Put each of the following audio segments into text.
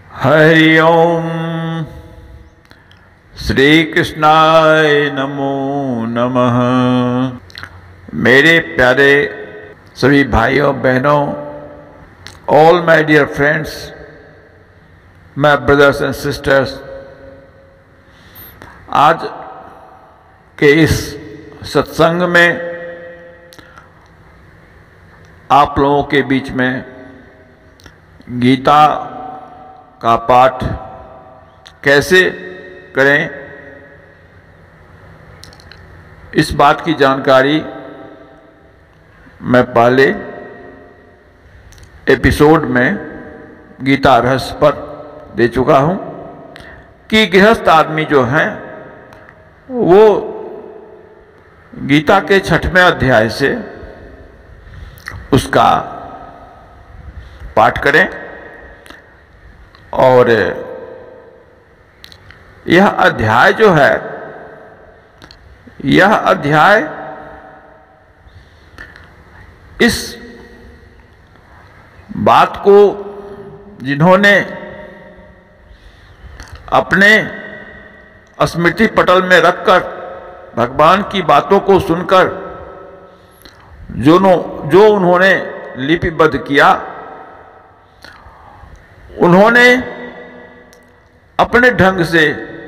हरि ओम। श्री कृष्णाय नमो नमः। मेरे प्यारे सभी भाइयों बहनों, all my dear friends, my brothers and sisters, आज के इस सत्संग में आप लोगों के बीच में गीता का पाठ कैसे करें, इस बात की जानकारी मैं पहले एपिसोड में गीता रहस्य पर दे चुका हूं कि गृहस्थ आदमी जो हैं वो गीता के 6वें अध्याय से उसका पाठ करें। और यह अध्याय जो है, यह अध्याय इस बात को जिन्होंने अपने स्मृति पटल में रखकर भगवान की बातों को सुनकर जो उन्होंने लिपिबद्ध किया, उन्होंने अपने ढंग से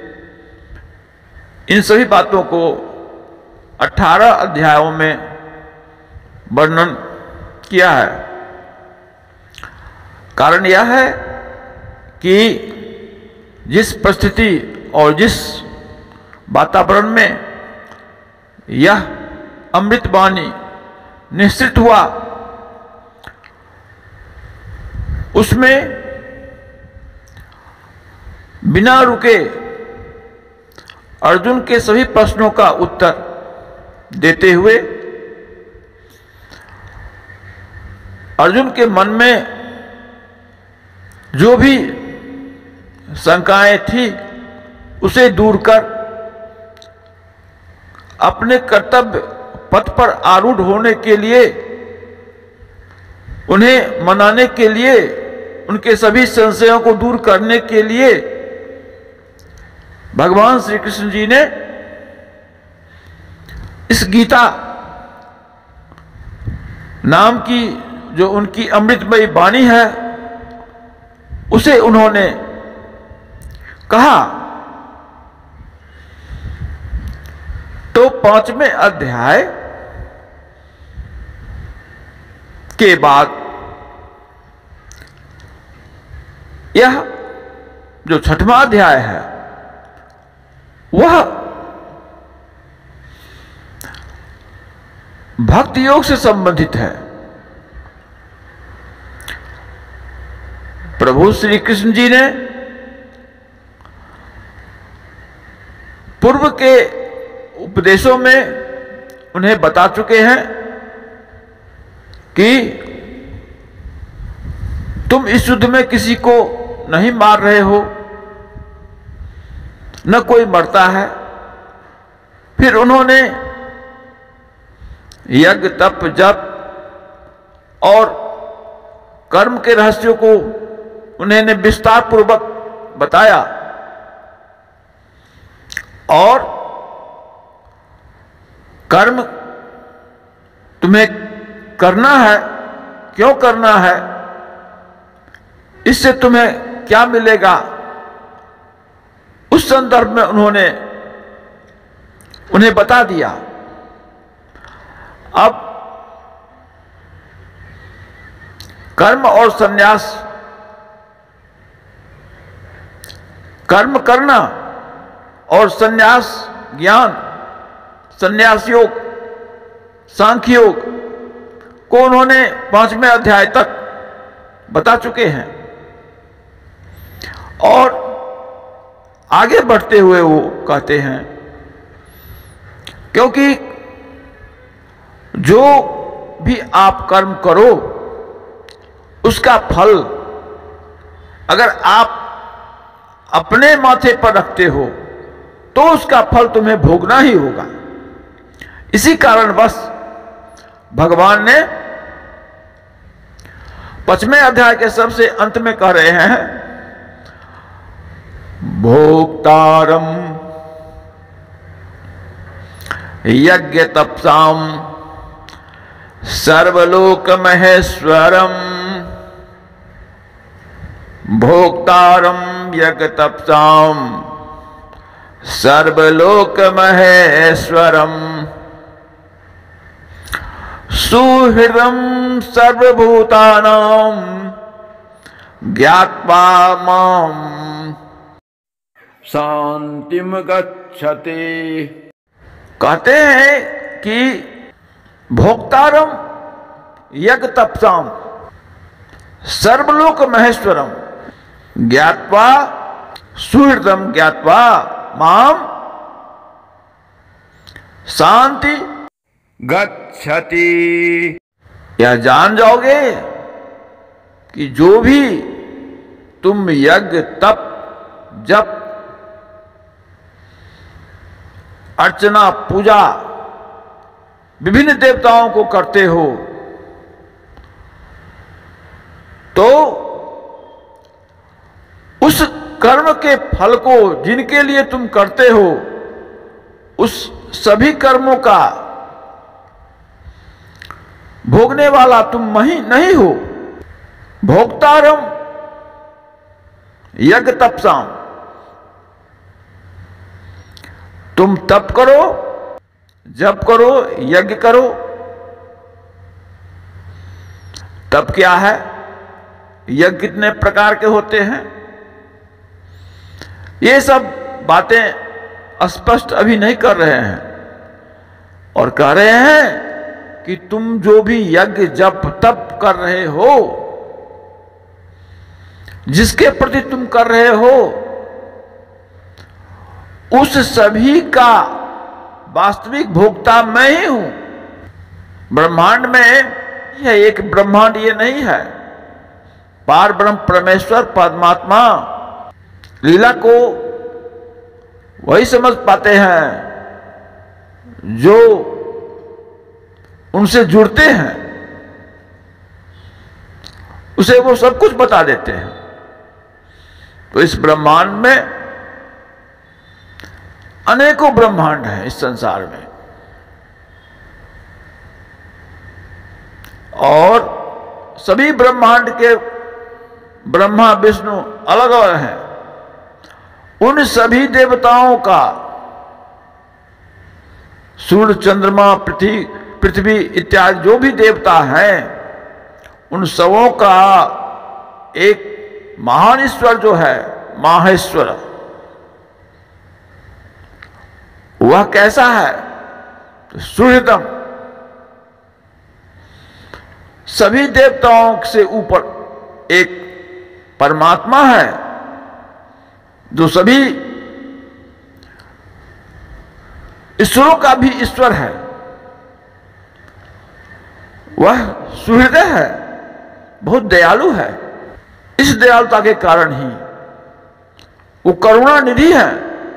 इन सभी बातों को 18 अध्यायों में वर्णन किया है। कारण यह है कि जिस परिस्थिति और जिस वातावरण में यह अमृतवाणी निश्चित हुआ, उसमें बिना रुके अर्जुन के सभी प्रश्नों का उत्तर देते हुए अर्जुन के मन में जो भी शंकाएं थी उसे दूर कर अपने कर्तव्य पथ पर आरूढ़ होने के लिए, उन्हें मनाने के लिए, उनके सभी संशयों को दूर करने के लिए भगवान श्री कृष्ण जी ने इस गीता नाम की जो उनकी अमृतमयी वाणी है उसे उन्होंने कहा। तो 5वें अध्याय के बाद यह जो 6वां अध्याय है वह भक्ति योग से संबंधित है। प्रभु श्री कृष्ण जी ने पूर्व के उपदेशों में उन्हें बता चुके हैं कि तुम इस युद्ध में किसी को नहीं मार रहे हो, न कोई मरता है। फिर उन्होंने यज्ञ, तप, जप और कर्म के रहस्यों को उन्होंने विस्तार पूर्वक बताया और कर्म तुम्हें करना है, क्यों करना है, इससे तुम्हें क्या मिलेगा, उस संदर्भ में उन्होंने उन्हें बता दिया। अब कर्म और संन्यास, कर्म करना और संन्यास ज्ञान, संन्यास योग, सांख्य योग को उन्होंने 5वें अध्याय तक बता चुके हैं। और आगे बढ़ते हुए वो कहते हैं, क्योंकि जो भी आप कर्म करो उसका फल अगर आप अपने माथे पर रखते हो तो उसका फल तुम्हें भोगना ही होगा। इसी कारणवश भगवान ने 5वें अध्याय के सबसे अंत में कह रहे हैं भोक्तारम यज्ञ तपसाम सर्वलोक महेश्वरम, भोक्तारम यज्ञ तपसाम सर्वलोक महेश्वरम, सुहृदं सर्वभूतानां ज्ञात्वा मां शांतिम गच्छति। कहते हैं कि भोक्तारम यज्ञ तपसाम सर्वलोक महेश्वरम ज्ञात्वा सुहृदम ज्ञात्वा माम शांति गच्छति। यह जान जाओगे कि जो भी तुम यज्ञ तप जप अर्चना पूजा विभिन्न देवताओं को करते हो, तो उस कर्म के फल को जिनके लिए तुम करते हो, उस सभी कर्मों का भोगने वाला तुम नहीं हो। भोक्तारम यज्ञ तपसाम, तुम तप करो, जप करो, यज्ञ करो। तप क्या है, यज्ञ कितने प्रकार के होते हैं, ये सब बातें स्पष्ट अभी नहीं कर रहे हैं, और कह रहे हैं कि तुम जो भी यज्ञ जप तप कर रहे हो, जिसके प्रति तुम कर रहे हो, उस सभी का वास्तविक भोक्ता मैं ही हूं। ब्रह्मांड में यह एक ब्रह्मांड ये नहीं है, पार ब्रह्म परमेश्वर परमात्मा लीला को वही समझ पाते हैं जो उनसे जुड़ते हैं, उसे वो सब कुछ बता देते हैं। तो इस ब्रह्मांड में अनेकों ब्रह्मांड हैं इस संसार में, और सभी ब्रह्मांड के ब्रह्मा विष्णु अलग अलग हैं। उन सभी देवताओं का, सूर्य चंद्रमा पृथ्वी इत्यादि जो भी देवता हैं, उन सबों का एक महान ईश्वर जो है माहेश्वर, वह कैसा है, तो सुहृदम, सभी देवताओं से ऊपर एक परमात्मा है जो सभी ईश्वरों का भी ईश्वर है। वह सुहृदय है, बहुत दयालु है। इस दयालुता के कारण ही वो करुणा निधि है।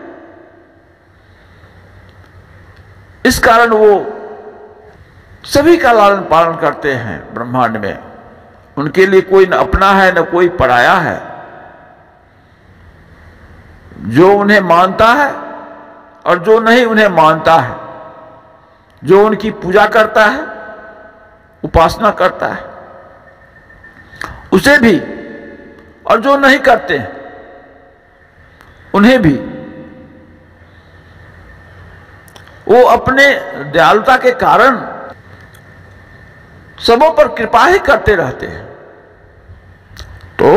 इस कारण वो सभी का लालन पालन करते हैं ब्रह्मांड में। उनके लिए कोई न अपना है न कोई पराया है। जो उन्हें मानता है और जो नहीं उन्हें मानता है, जो उनकी पूजा करता है, उपासना करता है, उसे भी, और जो नहीं करते हैं उन्हें भी, वो अपने दयालुता के कारण सबों पर कृपा ही करते रहते हैं। तो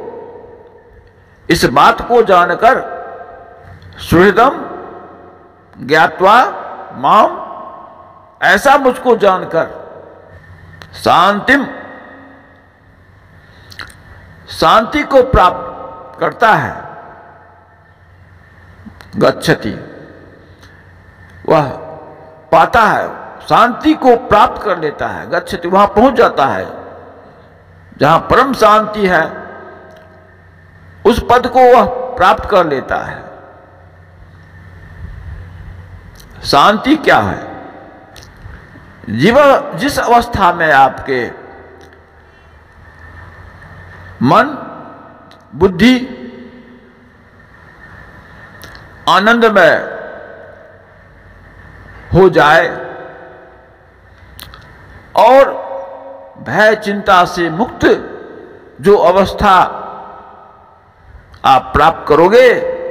इस बात को जानकर सुहृदम ज्ञात्वा माम, ऐसा मुझको जानकर शांतिम, शांति को प्राप्त करता है, गच्छति, वह पाता है, शांति को प्राप्त कर लेता है, गच्छति, वहां पहुंच जाता है जहां परम शांति है, उस पद को वह प्राप्त कर लेता है। शांति क्या है? जीवन जिस अवस्था में आपके मन, बुद्धि आनंदमय हो जाए और भय चिंता से मुक्त जो अवस्था आप प्राप्त करोगे,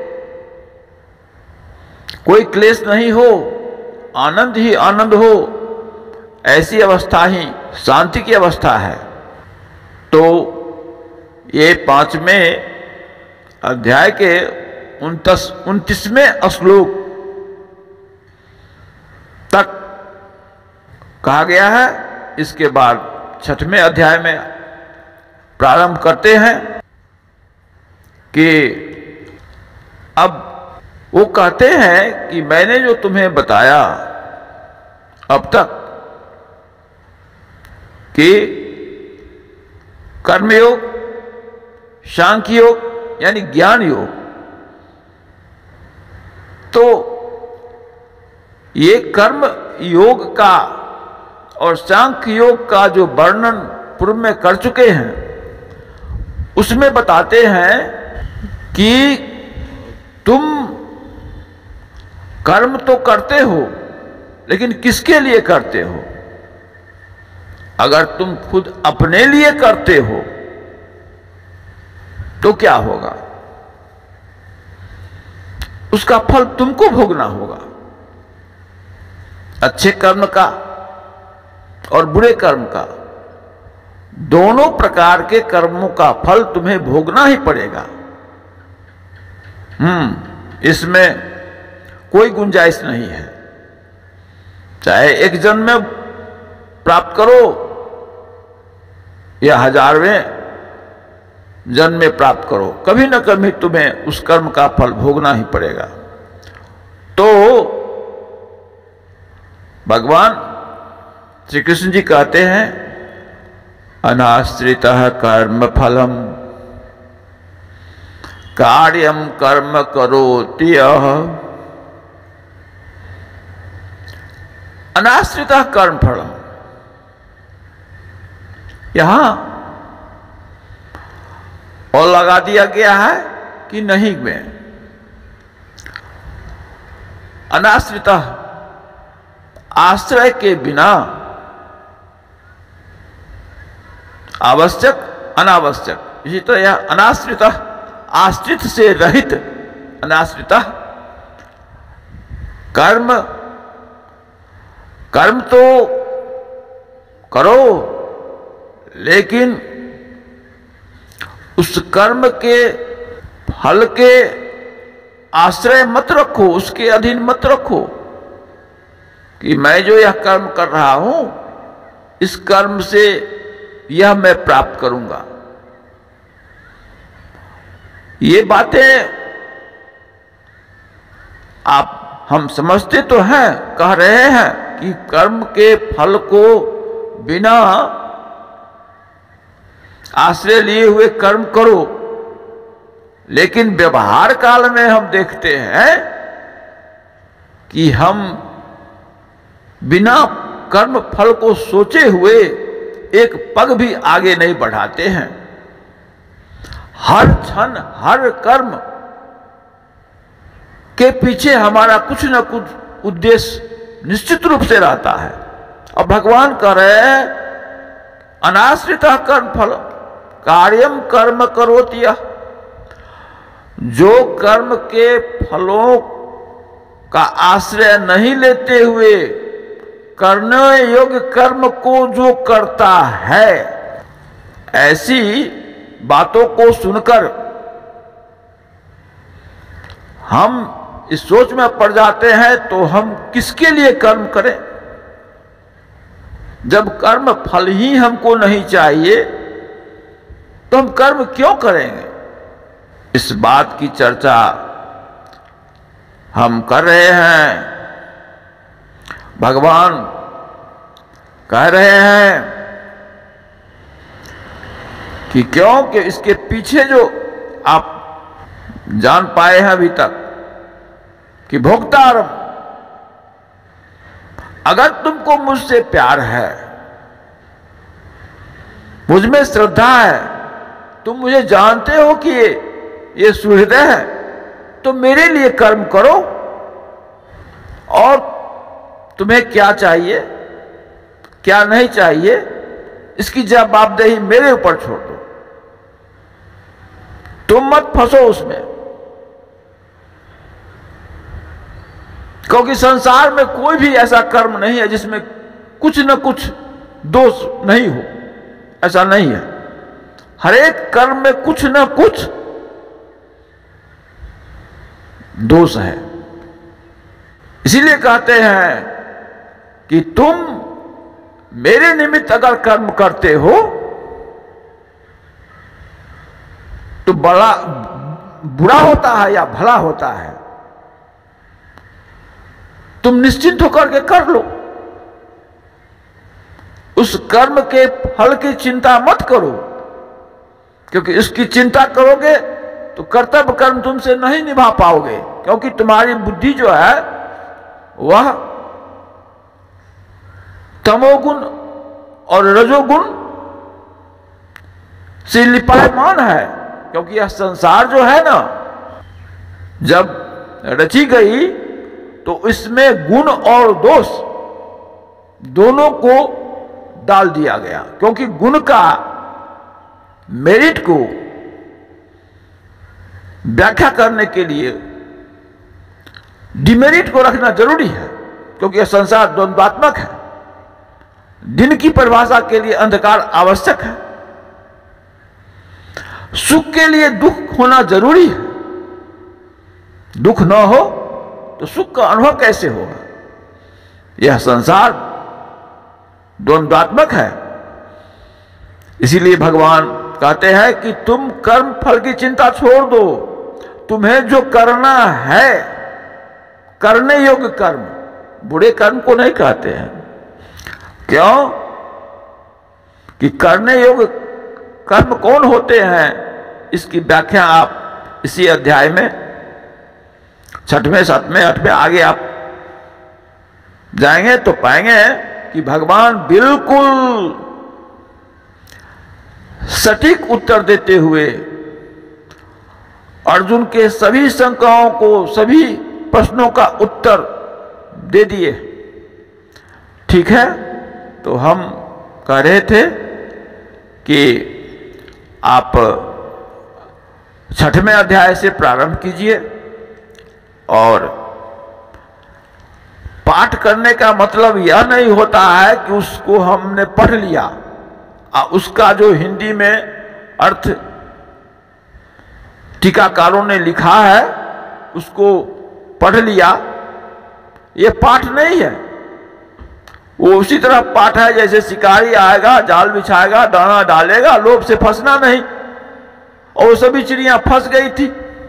कोई क्लेश नहीं हो, आनंद ही आनंद हो, ऐसी अवस्था ही शांति की अवस्था है। तो ये 5वें अध्याय के 29वें श्लोक तक कहा गया है। इसके बाद 6वें अध्याय में प्रारंभ करते हैं कि अब वो कहते हैं कि मैंने जो तुम्हें बताया अब तक कि कर्मयोग, सांख्य योग यानी ज्ञान योग, तो ये कर्म योग का और सांख्य योग का जो वर्णन पूर्व में कर चुके हैं, उसमें बताते हैं कि तुम कर्म तो करते हो, लेकिन किसके लिए करते हो? अगर तुम खुद अपने लिए करते हो तो क्या होगा? उसका फल तुमको भोगना होगा। अच्छे कर्म का और बुरे कर्म का, दोनों प्रकार के कर्मों का फल तुम्हें भोगना ही पड़ेगा। इसमें कोई गुंजाइश नहीं है। चाहे एक जन्म में प्राप्त करो या 1000वें जन्म में प्राप्त करो, कभी न कभी तुम्हें उस कर्म का फल भोगना ही पड़ेगा। तो भगवान श्री कृष्ण जी कहते हैं, अनाश्रितः कर्म फलम कार्यम कर्म करोति यः। अनाश्रितः कर्म फलम, यहां और लगा दिया गया है कि नहीं में। अनाश्रितः, आश्रय के बिना, आवश्यक अनावश्यक, इसी तरह यह अनाश्रितः, आश्रित से रहित। अनाश्रितः कर्म, कर्म तो करो, लेकिन उस कर्म के फल के आश्रय मत रखो, उसके अधीन मत रखो कि मैं जो यह कर्म कर रहा हूं, इस कर्म से यह मैं प्राप्त करूंगा। ये बातें हम समझते तो हैं, कह रहे हैं कि कर्म के फल को बिना आश्रय लिए हुए कर्म करो, लेकिन व्यवहार काल में हम देखते हैं कि हम बिना कर्म फल को सोचे हुए एक पग भी आगे नहीं बढ़ाते हैं। हर क्षण हर कर्म के पीछे हमारा कुछ न कुछ उद्देश्य निश्चित रूप से रहता है। अब भगवान कह रहे हैं, अनाश्रितः कर्म फल कार्यम कर्म करोति यः। जो कर्म के फलों का आश्रय नहीं लेते हुए करने योग्य कर्म को जो करता है, ऐसी बातों को सुनकर हम इस सोच में पड़ जाते हैं, तो हम किसके लिए कर्म करें? जब कर्म फल ही हमको नहीं चाहिए तो हम कर्म क्यों करेंगे? इस बात की चर्चा हम कर रहे हैं। भगवान कह रहे हैं कि क्योंकि इसके पीछे जो आप जान पाए हैं अभी तक कि भोक्तारम, अगर तुमको मुझसे प्यार है, मुझ में श्रद्धा है, तुम मुझे जानते हो कि ये सुहृदय है, तो मेरे लिए कर्म करो, और तुम्हें क्या चाहिए क्या नहीं चाहिए इसकी जवाबदेही मेरे ऊपर छोड़ दो। तुम मत फंसो उसमें, क्योंकि संसार में कोई भी ऐसा कर्म नहीं है जिसमें कुछ न कुछ दोष नहीं हो। ऐसा नहीं है, हर एक कर्म में कुछ न कुछ दोष है। इसीलिए कहते हैं कि तुम मेरे निमित्त अगर कर्म करते हो तो बड़ा बुरा होता है या भला होता है, तुम निश्चिंत होकर के कर लो। उस कर्म के फल की चिंता मत करो, क्योंकि इसकी चिंता करोगे तो कर्तव्य कर्म तुमसे नहीं निभा पाओगे, क्योंकि तुम्हारी बुद्धि जो है वह तमोगुण और रजोगुण से लिपायमान है। क्योंकि यह संसार जो है ना, जब रची गई तो इसमें गुण और दोष दोनों को डाल दिया गया, क्योंकि गुण का मेरिट को व्याख्या करने के लिए डिमेरिट को रखना जरूरी है, क्योंकि यह संसार द्वंद्वात्मक है। दिन की परिभाषा के लिए अंधकार आवश्यक है, सुख के लिए दुख होना जरूरी है। दुख न हो तो सुख का अनुभव कैसे होगा? यह संसार द्वंद्वात्मक है। इसीलिए भगवान कहते हैं कि तुम कर्म फल की चिंता छोड़ दो, तुम्हें जो करना है करने योग्य कर्म, बुरे कर्म को नहीं कहते हैं। क्यों? कि करने योग्य कर्म कौन होते हैं, इसकी व्याख्या आप इसी अध्याय में 6वें 7वें 8वें आगे आप जाएंगे तो पाएंगे कि भगवान बिल्कुल सटीक उत्तर देते हुए अर्जुन के सभी शंकाओं को, सभी प्रश्नों का उत्तर दे दिए। ठीक है, तो हम कह रहे थे कि आप 6वें अध्याय से प्रारंभ कीजिए, और पाठ करने का मतलब यह नहीं होता है कि उसको हमने पढ़ लिया, उसका जो हिंदी में अर्थ टीकाकारों ने लिखा है उसको पढ़ लिया, यह पाठ नहीं है। वो उसी तरह पाठ है जैसे शिकारी आएगा, जाल बिछाएगा, दाना डालेगा, लोभ से फंसना नहीं। और वो सभी चिड़ियां फंस गई थी,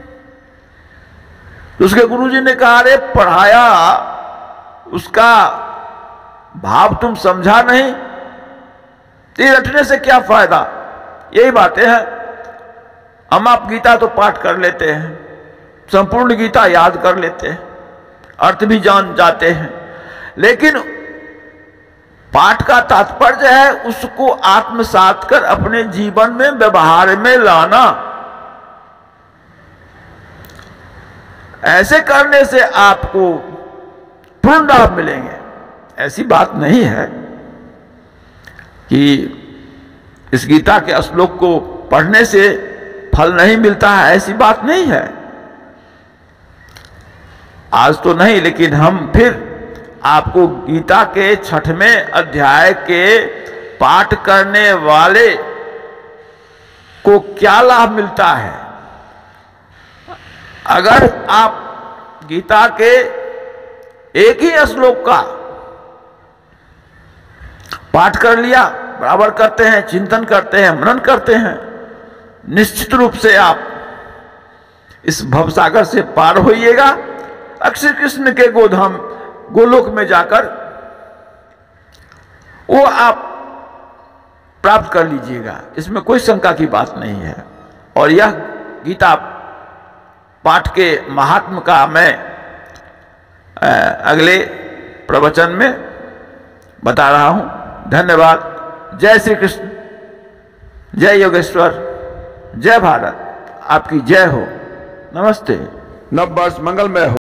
तो उसके गुरुजी ने कहा, अरे पढ़ाया, उसका भाव तुम समझा नहीं, ये रटने से क्या फायदा। यही बातें हैं। हम आप गीता तो पाठ कर लेते हैं, संपूर्ण गीता याद कर लेते हैं, अर्थ भी जान जाते हैं, लेकिन पाठ का तात्पर्य है उसको आत्मसात कर अपने जीवन में व्यवहार में लाना। ऐसे करने से आपको पूर्ण लाभ मिलेंगे। ऐसी बात नहीं है कि इस गीता के श्लोक को पढ़ने से फल नहीं मिलता है, ऐसी बात नहीं है। आज तो नहीं, लेकिन हम फिर आपको गीता के 6वें अध्याय के पाठ करने वाले को क्या लाभ मिलता है। अगर आप गीता के एक ही श्लोक का पाठ कर लिया, बराबर करते हैं, चिंतन करते हैं, मनन करते हैं, निश्चित रूप से आप इस भवसागर से पार होइएगा। अक्षय कृष्ण के गोधाम गोलोक में जाकर वो आप प्राप्त कर लीजिएगा, इसमें कोई शंका की बात नहीं है। और यह गीता पाठ के महात्म का मैं अगले प्रवचन में बता रहा हूं। धन्यवाद। जय श्री कृष्ण, जय योगेश्वर, जय भारत, आपकी जय हो। नमस्ते। नव वर्ष मंगलमय हो।